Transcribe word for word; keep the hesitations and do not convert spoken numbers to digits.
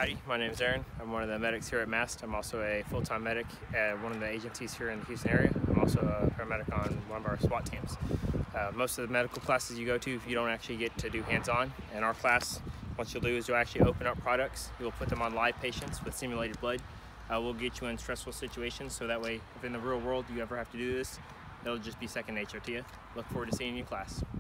Howdy, my name is Aaron. I'm one of the medics here at MAST. I'm also a full-time medic at one of the agencies here in the Houston area. I'm also a paramedic on one of our SWAT teams. Uh, most of the medical classes you go to, you don't actually get to do hands-on. In our class, what you'll do is you'll actually open up products. You'll put them on live patients with simulated blood. Uh, we'll get you in stressful situations, so that way, if in the real world you ever have to do this, it'll just be second nature to you. Look forward to seeing you in class.